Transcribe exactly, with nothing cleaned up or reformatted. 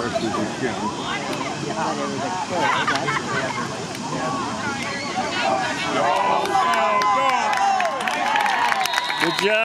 quickly as you can. Yeah, there was a kick. Good job.